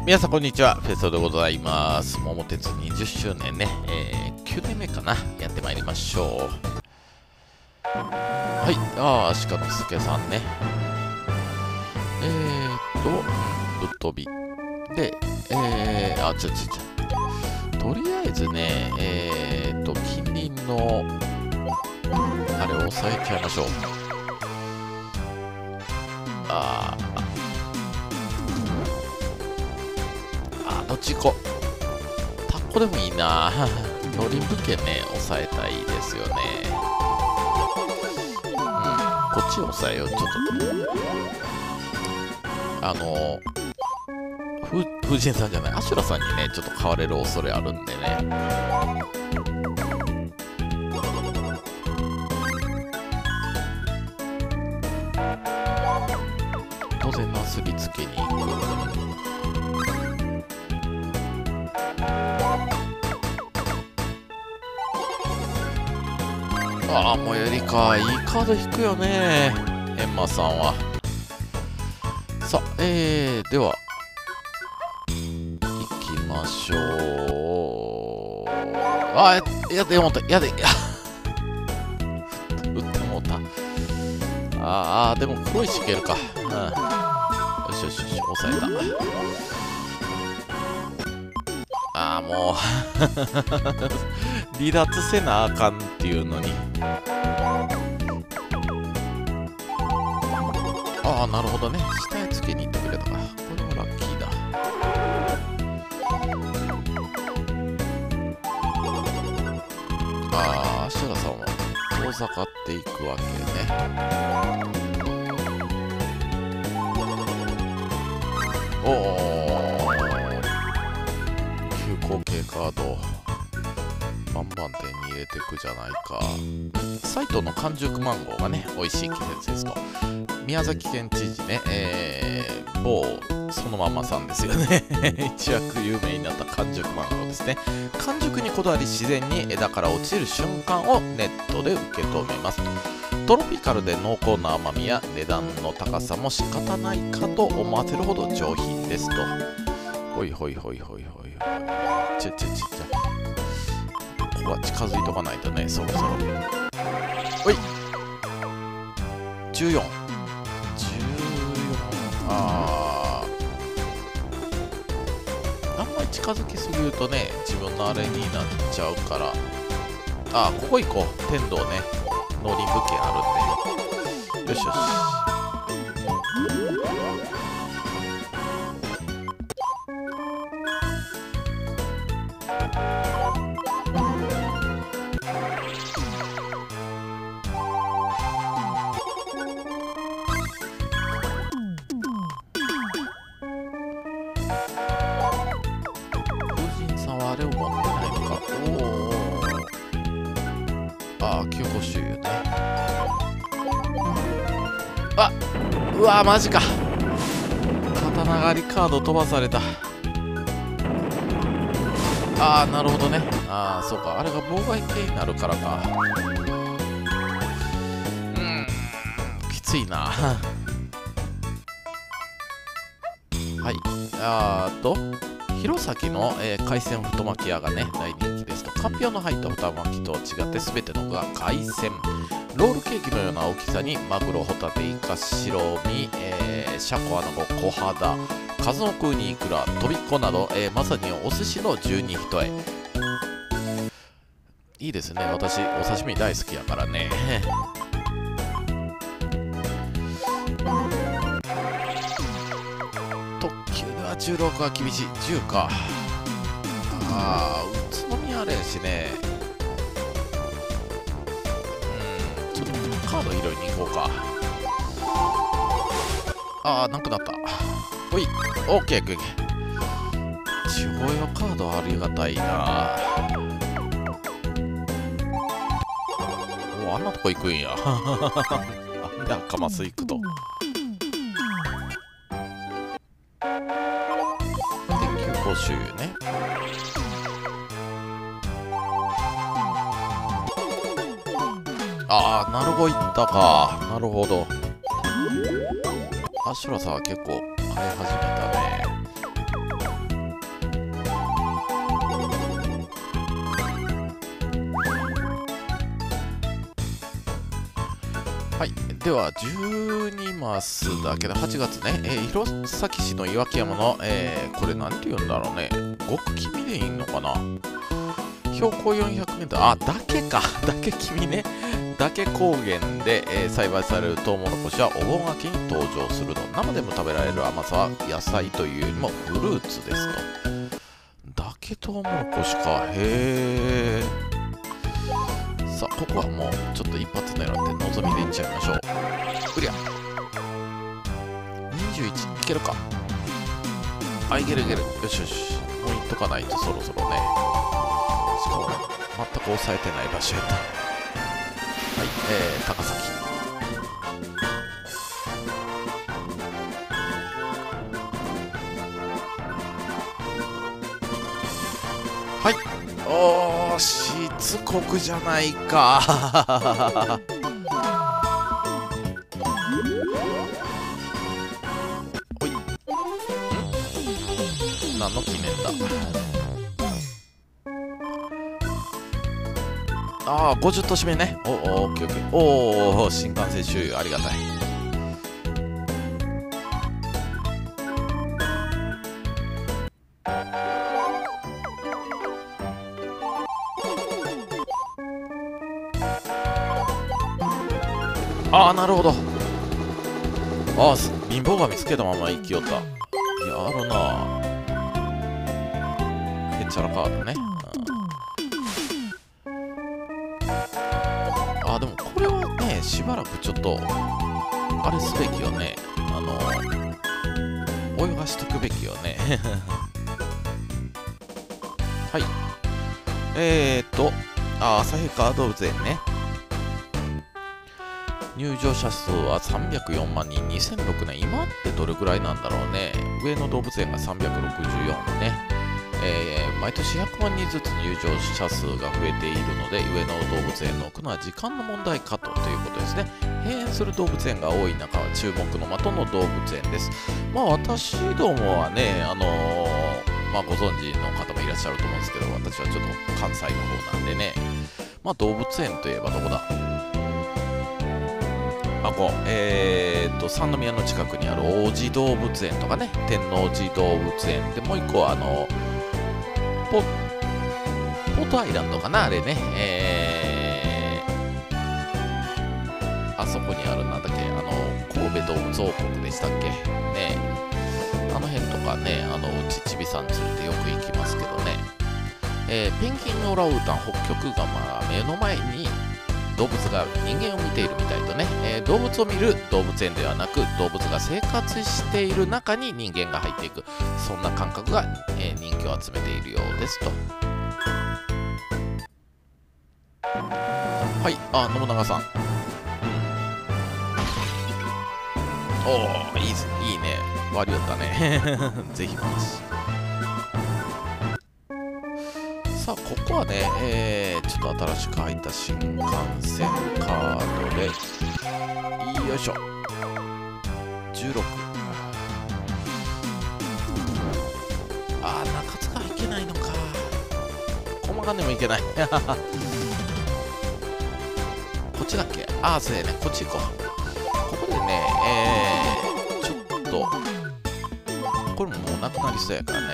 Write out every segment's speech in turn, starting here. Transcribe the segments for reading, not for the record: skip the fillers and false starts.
皆さんこんにちは、フェストでございます。桃鉄20周年ね、9年目かな、やってまいりましょう。はい、鹿之助さんね。ぶっ飛び。で、とりあえずね、近隣の、あれを抑えちゃいましょう。どっち行こう。タッコでもいいな。ドリンプ券ね、抑えたいですよね。こっちを抑えよう、ちょっと。風神さんじゃない、アシュラさんにね、ちょっと買われる恐れあるんでね。当然なすりつけに行く。最寄りか。いいカード引くよね、エンマさんは。さあ、では、行きましょう。やでもうた、打ってもうた。でも黒石いけるか。よし、抑えた。もう離脱せなあかんっていうのに。なるほどね。下へつけに行ってくれたか。これはラッキーだ。シュラさんは遠ざかっていくわけね。急行系カードバンバン手に入れていくじゃないか。サイトの完熟マンゴーがね、美味しい季節ですと。宮崎県知事ね、某そのまんまさんですよね。一躍有名になった完熟マンゴーですね。完熟にこだわり、自然に枝から落ちる瞬間をネットで受け止めます。トロピカルで濃厚な甘みや値段の高さも仕方ないかと思わせるほど上品ですと。ほい。ここは近づいとかないとね、そろそろ。ほい。14。あんまり近づきすぎるとね、自分のあれになっちゃうから。ここ行こう。天童ね。農林物件あるんで。よし。風神さんはあれを持ってないのか。急行周遊ね。うわマジか。刀狩りカード飛ばされた。なるほどね。そうか。あれが妨害系になるからか。きついな。はい。弘前の、海鮮太巻き屋がね、大人気ですと。かんぴょうの入った太巻きと違って全ての具が海鮮。ロールケーキのような大きさにマグロ、ホタテ、イカ、白身、シャコ、アナゴ、小肌、数の子ウニ、イクラ、とびっこなど、まさにお寿司の十二一重。いいですね。私、お刺身大好きやからね。特急では16は厳しい。10か。宇都宮あれやしね。ちょっとカード拾いに行こうか。なくなった。ほい。オッケー。地方用カードありがたいな。あんなとこ行くんや。あんで赤マス行くと。で、急行周遊ね。なるほど、いったか。なるほど。アシュラさんは結構生え始めたね。 はい、では12マスだけど8月ね、弘前市の岩木山の、これなんて言うんだろうね、極君でいいのかな。標高 400m、あ、岳か、岳君ね、岳高原で、栽培されるトウモロコシはお盆秋に登場すると。生でも食べられる甘さは野菜というよりもフルーツですと。岳トウモロコシか、へえ。さあ、ここはもうちょっと一発狙って望みでいっちゃいましょう。クリア。21いけるか。あ、いけるいける。よしよし。もういっとかないとそろそろね。しかも全く抑えてない場所やった。はい、高崎。はい、おー、しつこくじゃないか。おい、ん、何の記念だ。ああ、50都市目ね。おお、オッケーオッケー。おお、新幹線周遊ありがたい。ああ、なるほど。ああ、貧乏神つけたまま生きよった。やるな。へっちゃらカードね。あ、でもこれはね、しばらくちょっとあれすべきよね。泳がしとくべきよね。はい。旭川動物園ね。入場者数は304万人、2006年。今ってどれくらいなんだろうね。上野動物園が364ね。毎年100万人ずつ入場者数が増えているので、上野動物園の置くのは時間の問題かということですね。閉園する動物園が多い中は注目の的の動物園です。まあ私どもはね、まあご存知の方もいらっしゃると思うんですけど、私はちょっと関西の方なんでね、まあ動物園といえばどこだ、三宮の近くにある王子動物園とかね、天王寺動物園で、もう一個はポートアイランドかな、あれね、あそこにある、なんだっけ、神戸動物王国でしたっけね、あの辺とかね、ちちびさん連れてよく行きますけどね、ペンギンオランウータン、ホッキョクガマが目の前に動物が人間を見ているみたいとね、動物を見る動物園ではなく、動物が生活している中に人間が入っていく、そんな感覚が、人気を集めているようですと。はい、あ、信長さん。おお、いいね、割りよったね。ぜひ話。さあ、ここはね、ちょっと新しく入った新幹線カードで、よいしょ、16。あー、中津川行けないのか。駒ヶ根も行けない。こっちだっけ。あー、そうやね、こっち行こう。ここでね、ちょっと、これももうなくなりそうやからね。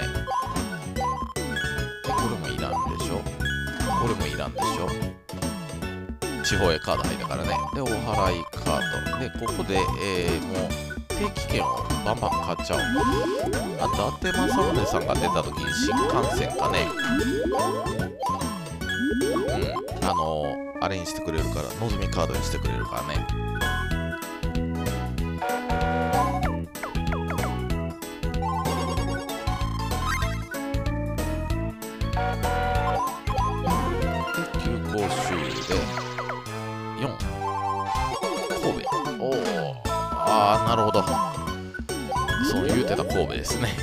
これもいらんでしょ。これもいらんでしょ。地方へカード入ったからね。で、お払いカード。で、ここで、もう定期券をバンバン買っちゃおう。あと、伊達政宗さんが出た時に新幹線かね。あれにしてくれるから、のぞみカードにしてくれるからね。なるほど。そう言うてた神戸ですね。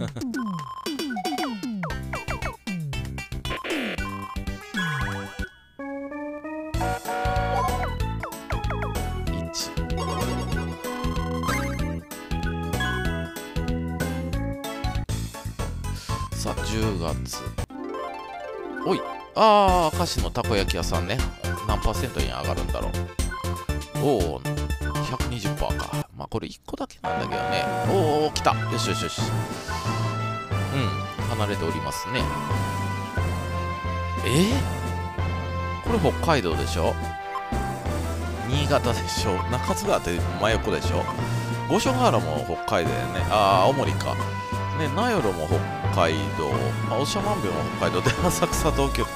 さあ、10月。おい、明石のたこ焼き屋さんね。何%に上がるんだろう。 おお、120%か。まあこれ1個だけなんだけどね。おお、来た。よしよしよし。離れておりますね。これ北海道でしょ、新潟でしょ、中津川って真横でしょ、五所川原も北海道だよね。青森か。ね、名寄も北海道、長万部も北海道で、浅草、東京。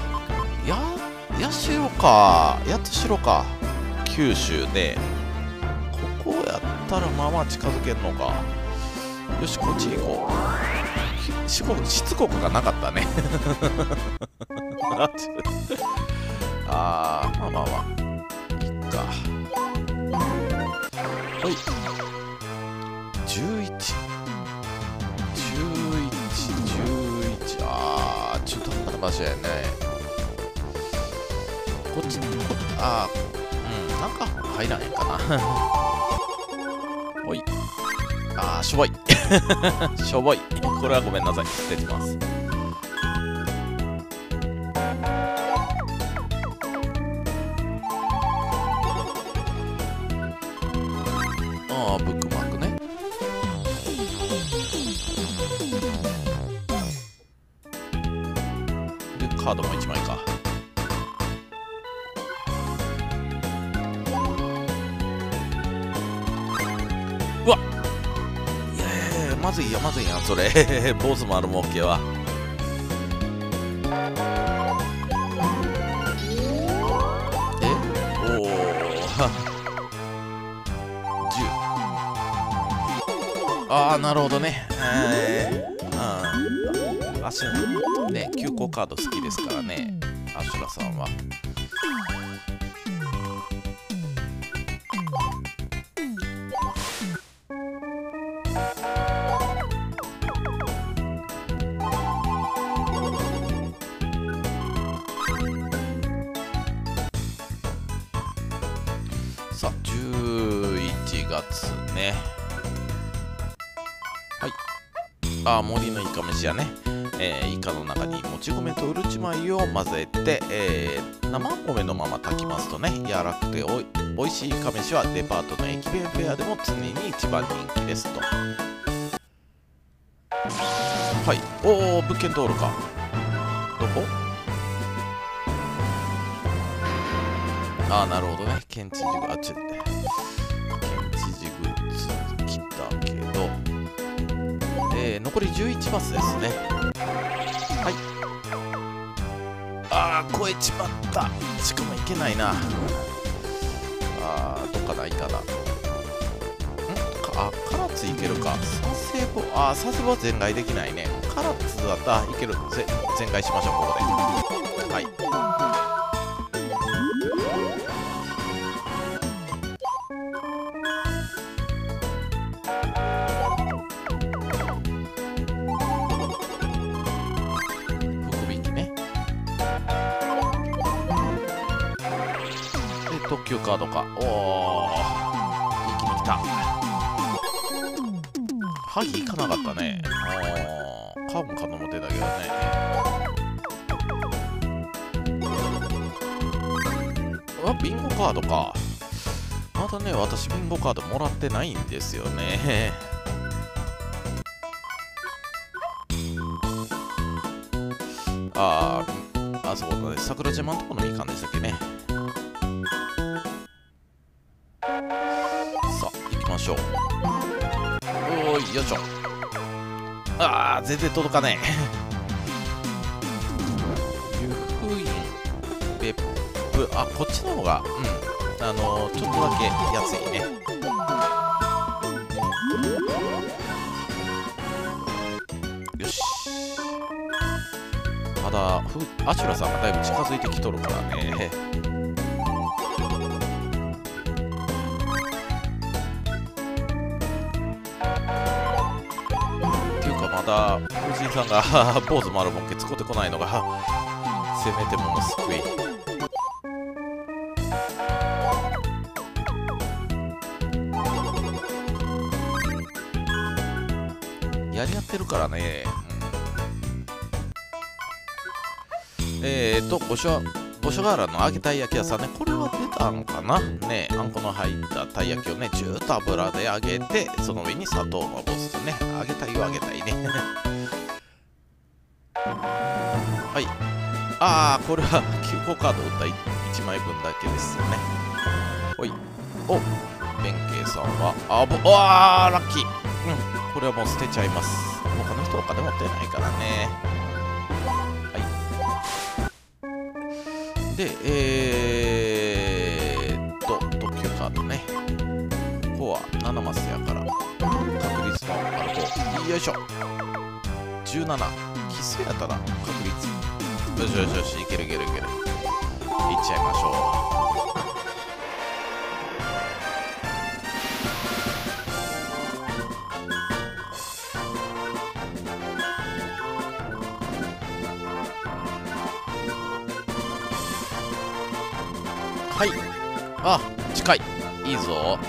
八代か。やっと城か。九州で。ここやったらまあまあ近づけんのか。よし、こっち行こう。しつこくがなかったね。まあまあまあ。いっか。はい。11。中途半端な場所やね。こっち、なんか入らへんかな。おい。しょぼい。しょぼい。これはごめんなさい。出てます。ブックマークね。で、カードも1枚か。うわっ、いやまずいやんそれ。坊主丸儲けは。おお。10。なるほどね。ね、急行カード好きですからね、アシュラさんは。さあ、11月ね。はい。森のイカ飯やね。イカの中にもち米とうるち米を混ぜて、生米のまま炊きますとね、柔らかくておいしいイカ飯はデパートの駅弁フェアでも常に一番人気ですと。はい。物件通るか。どこ？なるほどね。県知事が、県知事グッズ来たけど、残り11マスですね。はい。超えちまった。しかもいけないな。どっかないかな。唐津いけるか。佐世保は全開できないね。唐津だったらいける。全開しましょう、ここで。はい。特急カードか。一気に来た。萩行かなかったね。買うも可能も出たけどね。ビンゴカードか。まだね、私ビンゴカードもらってないんですよね。そうだね。桜島のところのみかんでしたっけね。行きましょう。よいしょ。全然届かねえ。湯布院、別府、こっちの方が、ちょっとだけ安いね。よし。ただ、アシュラさんがだいぶ近づいてきとるからね。藤井さんが坊主丸もんけ使ってこないのがせめてもの救い。やり合ってるからね。五五所川原の揚げたい焼き屋さんね、これは出たのかなね。あんこの入ったたい焼きをね、ジューッと油で揚げて、その上に砂糖をまぶすとね、揚げたいを揚げたいね。はい。ああ、これは9個カード打った1枚分だけですよね。ほい。お、弁慶さんは、あラッキー。うん、これはもう捨てちゃいます。他の人お金持ってないからね。はい。で、特急カードね。ここは7マスやから、確率のある方。よいしょ。17。奇数やったら確率。よしよしよし、いけるいけるいける。いっちゃいましょう。はい。あ、近い。いいぞ。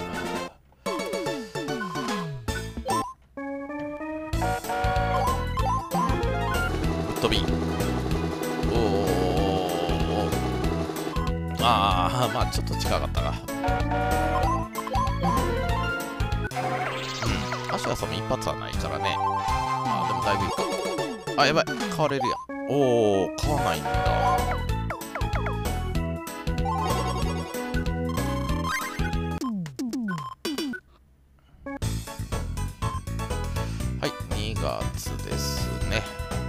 ぶっ飛び。まあちょっと近かったか。足はその一発はないからね。でもだいぶいいか。やばい、買われるやん。買わないんだ。はい、2月ですね。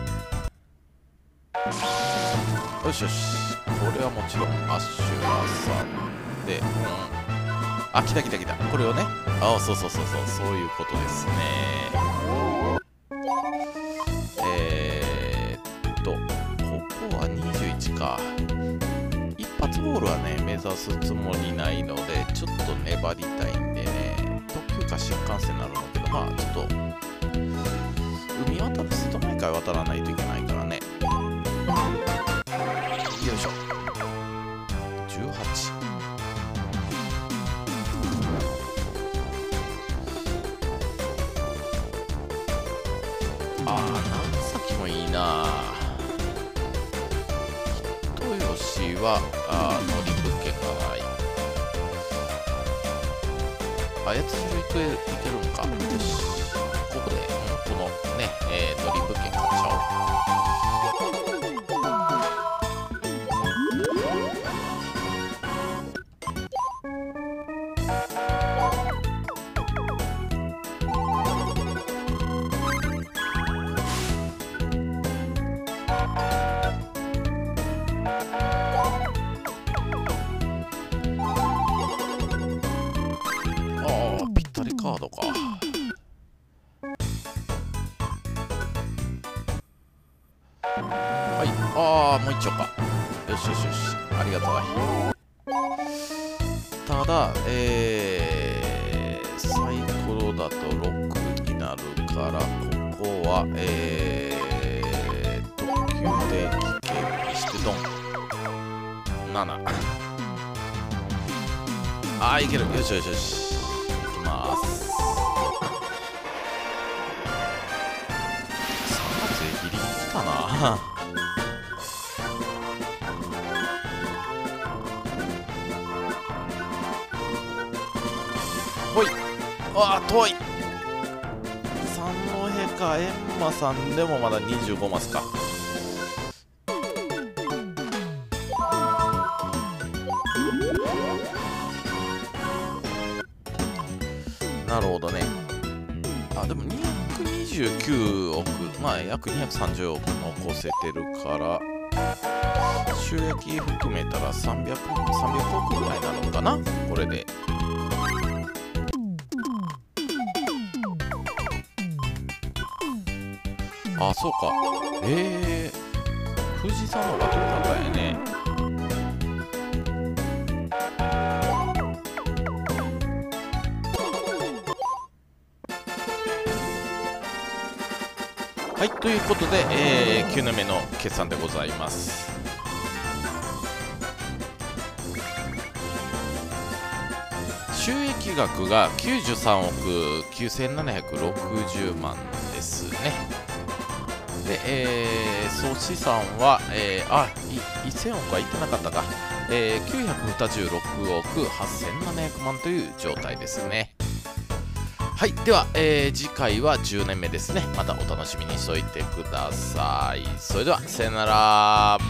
よしよし。これはもちろんアッシュラーさんで、来た来た来た。これをね、そうそうそうそう、そういうことですね。ここは21か。一発ボールはね、目指すつもりないので、ちょっと粘りたいんでね、特急か新幹線になるんだけど、ちょっと、海渡る、瀬戸内海渡らないといけないからね。よいしょ。18。長崎もいいな。人吉は乗り物件がない。八つ城行けるんか。よし、ここで、このね、乗り物件買っちゃおう。ぴったりカードか。はい、もう一丁か。よしよしよし、ありがたい。ただ、サイコロだと6になるから、ここは、特急定期券にしてドン。7。いける。よしよしよし。いきます。3月ギリギリ来たな。ほい。遠い。三戸か閻魔さんでもまだ25マスか。なるほどね。でも229億、約230億残せてるから、収益含めたら300億ぐらいなのかな、これで。そうか。富士山の方が遠かったよね。はい、ということで、9年目の決算でございます。収益額が93億9760万ですね。 で、総資産は、1000億はいってなかったか、926億8700万という状態ですね。はい、では、次回は10年目ですね。またお楽しみにしておいてください。それでは、さよなら。